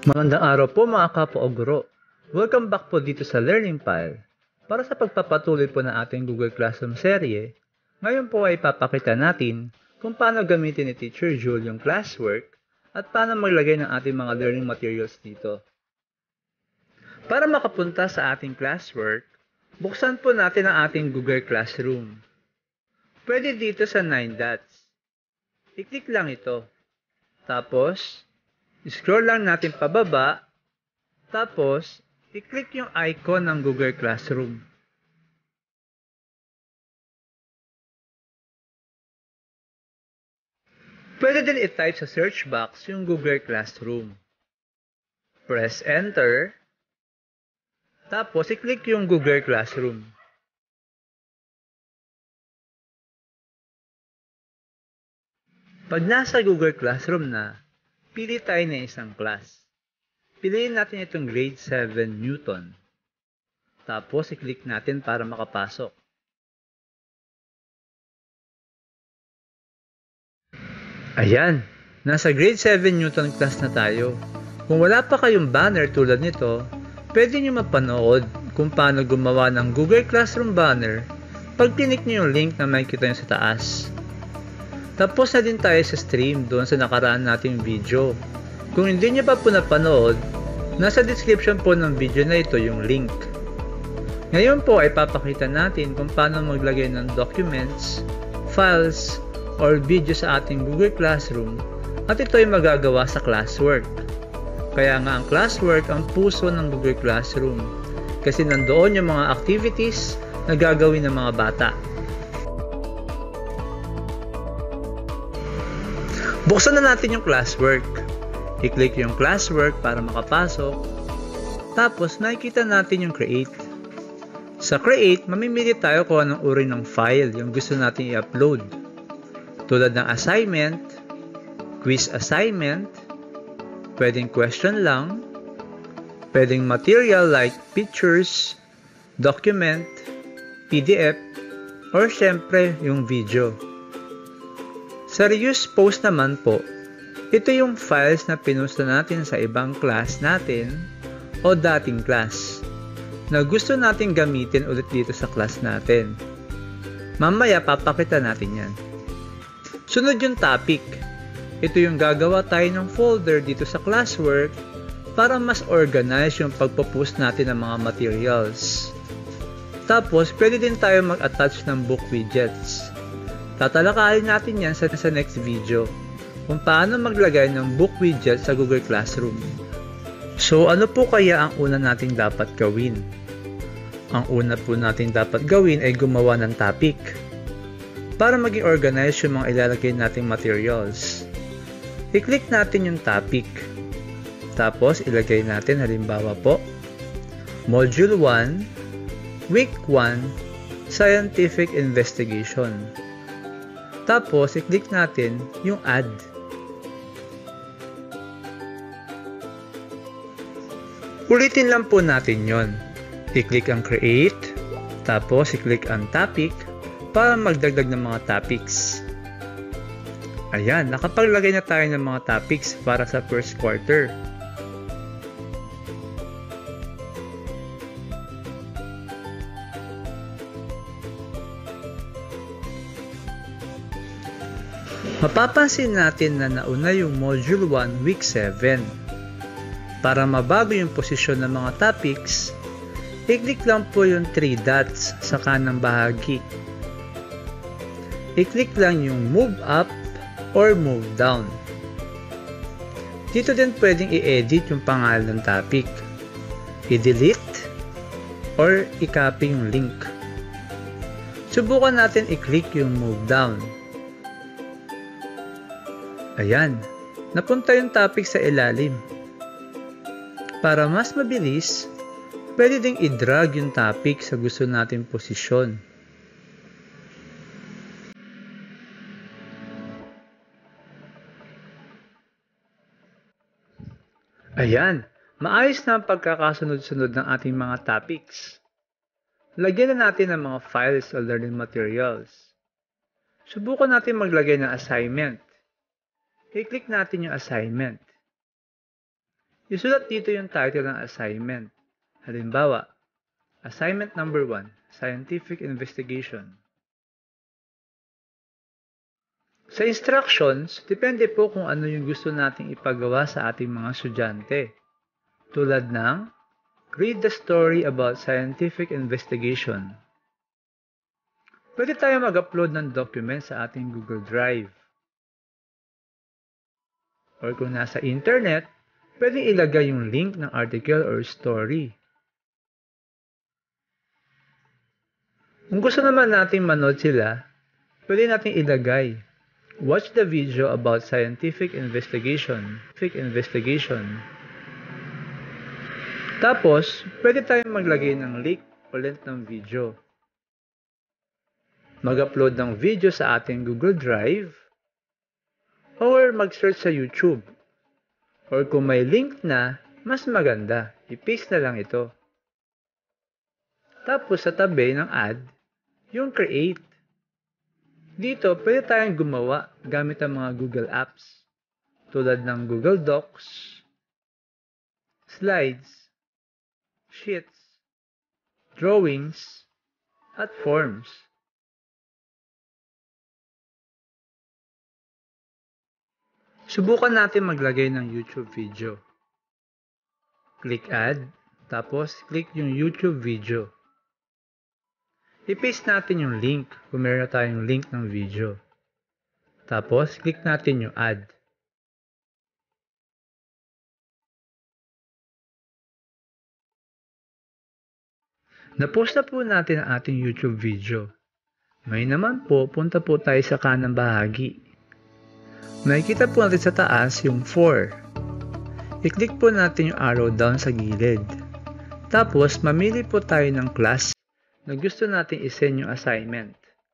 Magandang araw po mga kapwa o guro. Welcome back po dito sa Learning Pile. Para sa pagpapatuloy po ng ating Google Classroom serye, ngayon po ay papakita natin kung paano gamitin ni Teacher Jule yung classwork at paano maglagay ng ating mga learning materials dito. Para makapunta sa ating classwork, buksan po natin ang ating Google Classroom. Pwede dito sa 9 dots. I-click lang ito. Tapos, scroll lang natin pababa, tapos i-click yung icon ng Google Classroom. Pwede din i-type sa search box yung Google Classroom. Press Enter, tapos i-click yung Google Classroom. Pag nasa Google Classroom na, pili tayo ng isang class. Piliin natin itong grade 7 Newton. Tapos i-click natin para makapasok. Ayan, nasa grade 7 Newton class na tayo. Kung wala pa kayong banner tulad nito, pwede nyo mapanood kung paano gumawa ng Google Classroom banner pag click nyo yung link na makikita nyo sa taas. Tapos na din tayo sa stream doon sa nakaraan nating video. Kung hindi nyo pa po napanood, nasa description po ng video na ito yung link. Ngayon po ay papakita natin kung paano maglagay ng documents, files, or video sa ating Google Classroom at ito ay magagawa sa classwork. Kaya nga ang classwork ang puso ng Google Classroom kasi nandoon yung mga activities na gagawin ng mga bata. Buksan na natin yung classwork. I-click yung classwork para makapasok. Tapos nakikita natin yung create. Sa create, mamimili tayo kung anong uri ng file yung gusto natin i-upload. Tulad ng assignment, quiz assignment, pwedeng question lang, pwedeng material like pictures, document, PDF, or syempre yung video. Sa reuse post naman po, ito yung files na pinusta natin sa ibang class natin o dating class na gusto natin gamitin ulit dito sa class natin. Mamaya papakita natin yan. Sunod yung topic. Ito yung gagawa tayo ng folder dito sa classwork para mas organize yung pagpo-post natin ng mga materials. Tapos, pwede din tayo mag-attach ng book widgets. Tatalakayin natin yan sa next video kung paano maglagay ng book widget sa Google Classroom. So, ano po kaya ang una nating dapat gawin? Ang una po nating dapat gawin ay gumawa ng topic para maging organized yung mga ilalagay nating materials. I-click natin yung topic. Tapos, ilagay natin halimbawa po, Module 1, Week 1, Scientific Investigation. Tapos, i-click natin yung Add. Ulitin lang po natin yon. I-click ang Create, tapos i-click ang Topic para magdagdag ng mga topics. Ayan, nakapaglagay na tayo ng mga topics para sa first quarter. Mapapansin natin na nauna yung Module 1 Week 7. Para mabago yung posisyon ng mga topics, i-click lang po yung 3 dots sa kanang bahagi. I-click lang yung Move Up or Move Down. Dito din pwedeng i-edit yung pangalan ng topic, i-delete, or i-copy yung link. Subukan natin i-click yung Move Down. Ayan, napunta yung topic sa ilalim. Para mas mabilis, pwede ding i-drag yung topic sa gusto nating posisyon. Ayan, maayos na ang pagkakasunod-sunod ng ating mga topics. Lagyan na natin ng mga files o learning materials. Subukan natin maglagay ng assignment. I-click natin yung assignment. isulat dito yung title ng assignment. Halimbawa, Assignment number 1, Scientific Investigation. Sa instructions, depende po kung ano yung gusto nating ipagawa sa ating mga estudyante. Tulad ng, read the story about scientific investigation. Pwede tayo mag-upload ng document sa ating Google Drive. Or kung nasa internet, pwede ilagay yung link ng article or story. Kung gusto naman natin manood sila, pwede natin ilagay, watch the video about scientific investigation. Tapos, pwede tayong maglagay ng link ulit ng video. Mag-upload ng video sa ating Google Drive, or mag-search sa YouTube. Or kung may link na, mas maganda, i-paste na lang ito. Tapos sa tabi ng add, yung create. Dito, pwede tayong gumawa gamit ang mga Google Apps, tulad ng Google Docs, Slides, Sheets, Drawings, at Forms. Subukan natin maglagay ng YouTube video. Click Add, tapos click yung YouTube video. I-paste natin yung link kung meron tayong link ng video. Tapos, click natin yung Add. Na-post na po natin ang ating YouTube video. Ngayon naman po, punta po tayo sa kanang bahagi. Makikita po natin sa taas yung 4. I-click po natin yung arrow down sa gilid. Tapos, mamili po tayo ng class na gusto natin i-send yung assignment.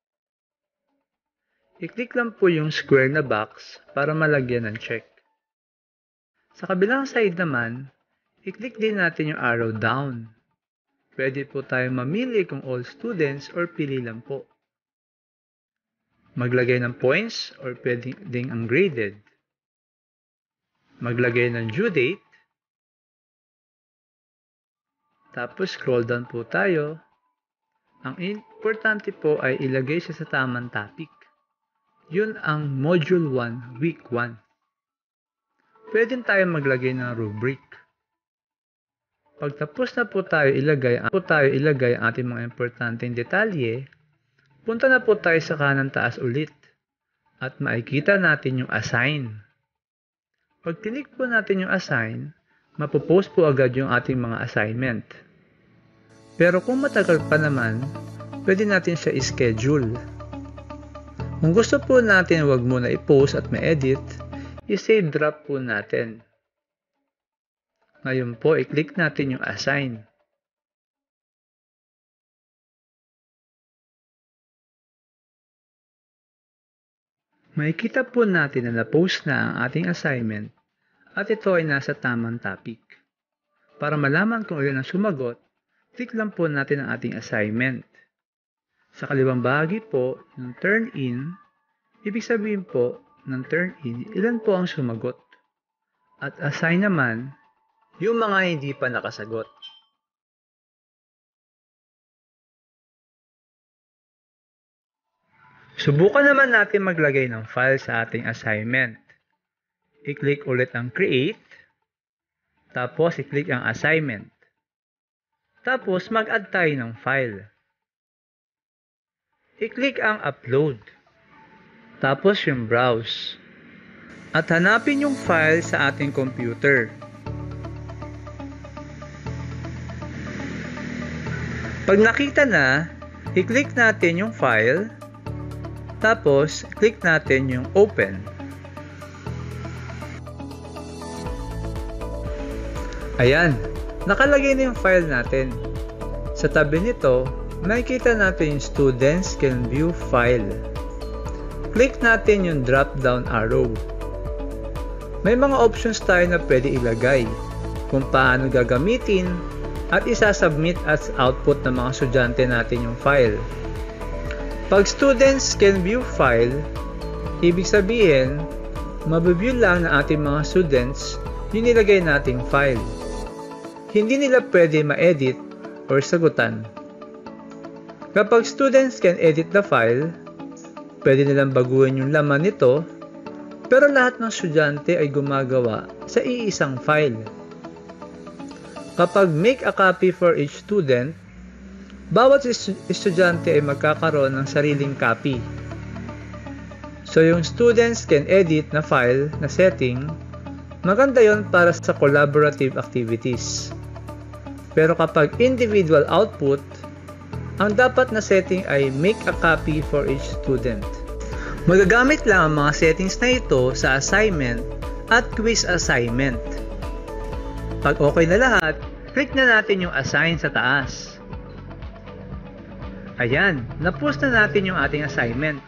I-click lang po yung square na box para malagyan ng check. Sa kabilang side naman, i-click din natin yung arrow down. Pwede po tayo mamili kung all students or pili lang po. Maglagay ng points or pwede ding ungraded. Maglagay ng due date. Tapos scroll down po tayo. Ang importante po ay ilagay siya sa tamang topic. Yun ang Module 1, Week 1. Pwede tayo maglagay ng rubric. Pagtapos na po tayo ilagay ang ating mga importanteng detalye, punta na po tayo sa kanang taas ulit at makikita natin yung assign. Pag click po natin yung assign, mapopost po agad yung ating mga assignment. Pero kung matagal pa naman, pwede natin siya i-schedule. Kung gusto po natin wag muna i-post at ma-edit, i-save draft po natin. Ngayon po, i-click natin yung assign. Makikita po natin na na-post na ang ating assignment at ito ay nasa tamang topic. Para malaman kung ilan ang sumagot, click lang po natin ang ating assignment. Sa kaliwang bahagi po ng turn in, ibig sabihin po ng turn in ilan po ang sumagot. At assign naman, yung mga hindi pa nakasagot. Subukan naman natin maglagay ng file sa ating assignment. I-click ulit ang create, tapos i-click ang assignment. Tapos mag-add tayo ng file. I-click ang upload, tapos yung browse. At hanapin yung file sa ating computer. Pag nakita na, i-click natin yung file, tapos click natin yung open. Ayan, nakalagay na yung file natin. Sa tabi nito, makikita natin yung students can view file. Click natin yung drop down arrow. May mga options tayo na pwede ilagay kung paano gagamitin at isasubmit as output ng mga estudyante natin yung file. Pag students can view file, ibig sabihin, mabiview lang ng ating mga students yung nilagay nating file. Hindi nila pwede ma-edit or sagutan. Kapag students can edit the file, pwede nilang baguhin yung laman nito, pero lahat ng estudyante ay gumagawa sa iisang file. Kapag make a copy for each student, bawat estudyante ay magkakaroon ng sariling copy. So yung students can edit na file na setting, maganda yon para sa collaborative activities. Pero kapag individual output, ang dapat na setting ay make a copy for each student. Magagamit lang ang mga settings na ito sa assignment at quiz assignment. Pag okay na lahat, click na natin yung assign sa taas. Ayan, na-post na natin yung ating assignment.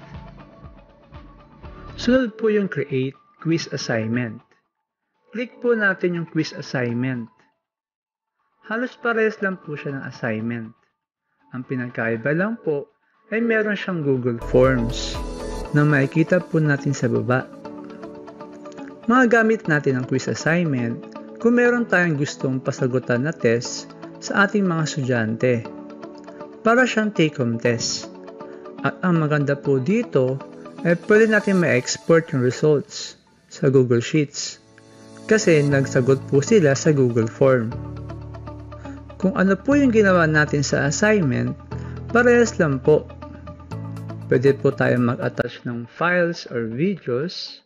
Sunod po yung create quiz assignment. Click po natin yung quiz assignment. Halos parehas lang po siya ng assignment. Ang pinagkaiba lang po ay meron siyang Google Forms na makikita po natin sa baba. Magagamit natin ang quiz assignment kung meron tayong gustong pasagutan na test sa ating mga estudyante. Para siyang take-home test. At ang maganda po dito ay pwede natin ma-export yung results sa Google Sheets kasi nagsagot po sila sa Google Form. Kung ano po yung ginawa natin sa assignment, parehas lang po. Pwede po tayong mag-attach ng files or videos,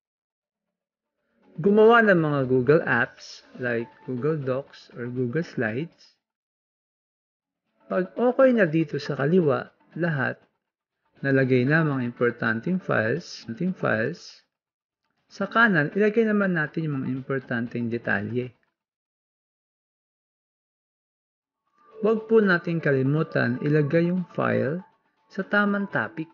gumawa ng mga Google Apps like Google Docs or Google Slides. Pag okay na dito sa kaliwa, lahat, nalagay na mga importanteng files. Sa kanan, ilagay naman natin yung mga importanteng detalye. Huwag po natin kalimutan ilagay yung file sa tamang topic.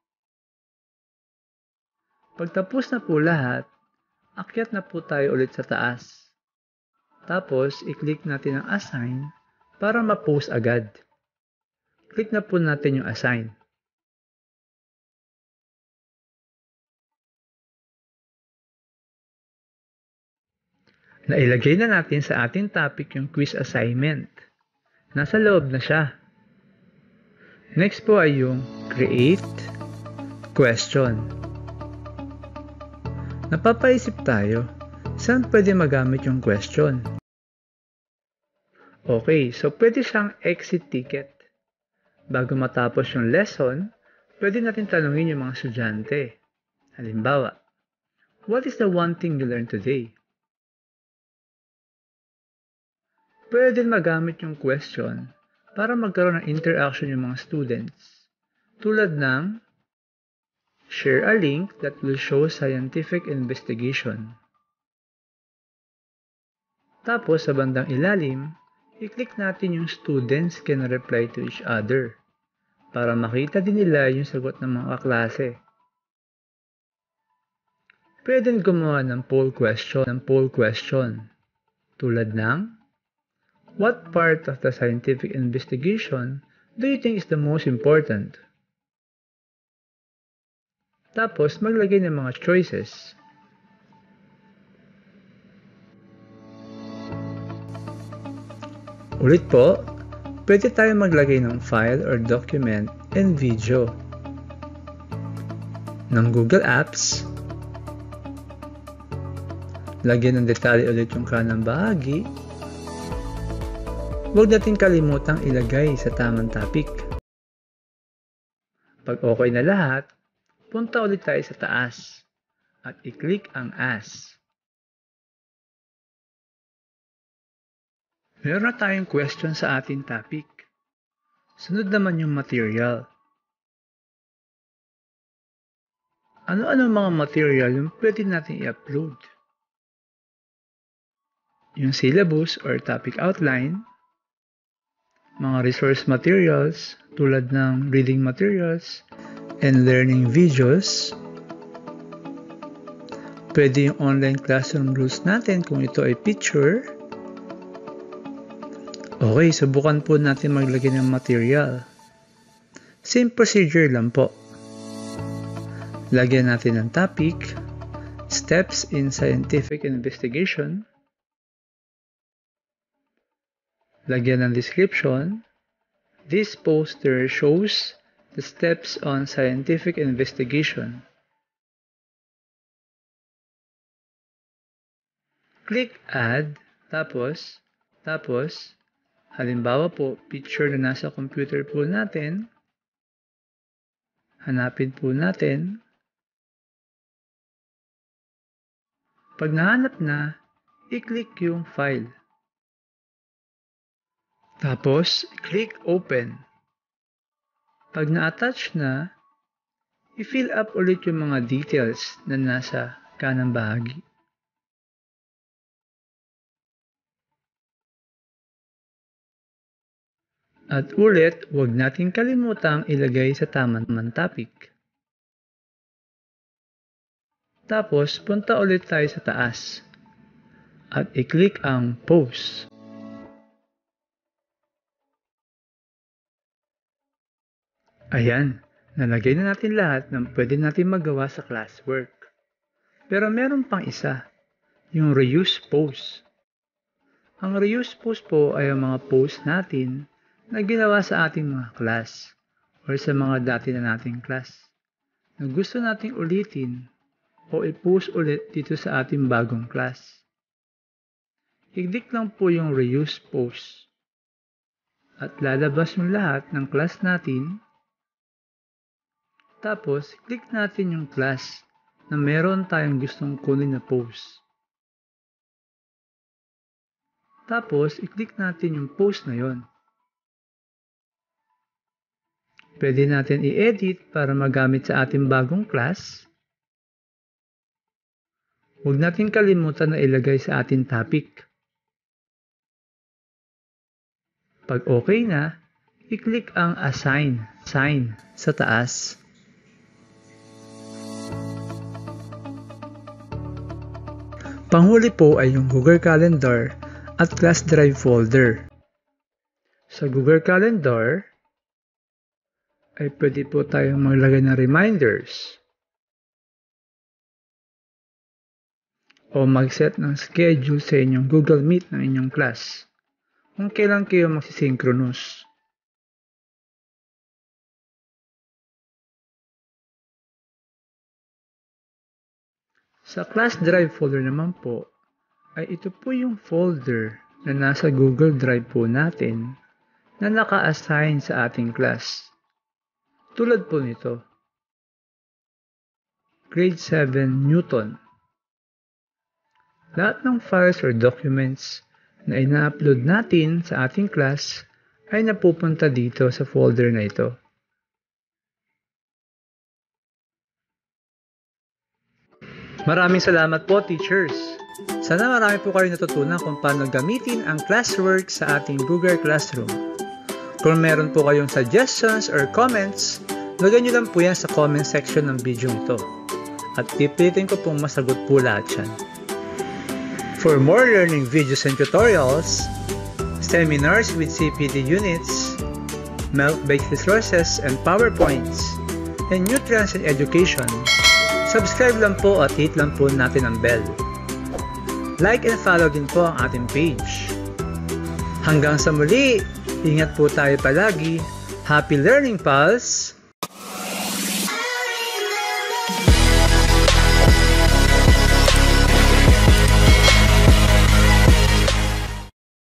Pagtapos na po lahat, akyat na po tayo ulit sa taas. Tapos, i-click natin ang assign para ma-post agad. Click na po natin yung assign. Nailagay na natin sa ating topic yung quiz assignment. Nasa loob na siya. Next po ay yung create question. Napapaisip tayo, saan pwede magamit yung question? Okay, so pwede siyang exit ticket. Bago matapos yung lesson, pwede natin tanungin yung mga estudyante. Halimbawa, what is the one thing you learned today? Pwede din magamit yung question para magkaroon ng interaction yung mga students. Tulad ng share a link that will show scientific investigation. Tapos sa bandang ilalim, i-click natin yung students can reply to each other para makita din nila yung sagot ng mga kaklase. Pwede din gumawa ng poll question tulad ng what part of the scientific investigation do you think is the most important? Tapos, maglagay ng mga choices. Ulit po, pwede tayo maglagay ng file or document and video. Ng Google Apps, lagyan ng detalye ulit yung kanang bahagi. Huwag natin kalimutang ilagay sa tamang topic. Pag okay na lahat, punta ulit tayo sa taas at i-click ang As. Meron na tayong question sa ating topic. Sunod naman yung material. Ano-ano mga material yung pwede natin i-upload? Yung syllabus or topic outline, mga resource materials tulad ng reading materials and learning videos. Pwede yung online classroom rules natin kung ito ay picture. Okay, subukan po natin maglagay ng material. Same procedure lang po. Lagyan natin ng topic, steps in scientific investigation, Lagyan ng description. This poster shows the steps on scientific investigation. Click Add, tapos, halimbawa po, picture na nasa computer po natin. Hanapin po natin. Pag nahanap na, i-click yung file. Tapos, click Open. Pag na-attach na, i-fill up ulit yung mga details na nasa kanang bahagi. At ulit, huwag nating kalimutang ilagay sa tamang topic. Tapos, punta ulit tayo sa taas. At i-click ang Post. Ayan, nalagay na natin lahat ng pwede natin magawa sa classwork. Pero meron pang isa, yung Reuse Post. Ang Reuse Post po ay ang mga post natin na ginawa sa ating mga class or sa mga dati na nating class na gusto nating ulitin o i-post ulit dito sa ating bagong class. I-click lang po yung Reuse Post at lalabas yung lahat ng class natin. Tapos, click natin yung class na meron tayong gustong kunin na post. Tapos, i-click natin yung post na yon. Pwede natin i-edit para magamit sa ating bagong class. Huwag natin kalimutan na ilagay sa ating topic. Pag okay na, i-click ang Assign sign sa taas. Panghuli po ay yung Google Calendar at Class Drive folder. Sa Google Calendar, ay pwede po tayong maglagay ng reminders o mag-set ng schedule sa inyong Google Meet ng inyong class kung kailan kayo magsisynchronous. Sa Class Drive folder naman po, ay ito po yung folder na nasa Google Drive po natin na naka-assign sa ating class. Tulad po nito, Grade 7 Newton. Lahat ng files or documents na ina-upload natin sa ating class ay napupunta dito sa folder na ito. Maraming salamat po, teachers! Sana marami po kayo natutunan kung paano gamitin ang classwork sa ating Google Classroom. Kung meron po kayong suggestions or comments, lagyan nyo lang po yan sa comment section ng video ito. At pipilitin ko pong masagot po lahat yan. For more learning videos and tutorials, seminars with CPD units, milk-based resources and PowerPoints, and nutrients and education, subscribe lang po at hit lang po natin ang bell. Like and follow din po ang ating page. Hanggang sa muli, ingat po tayo palagi. Happy learning, pals!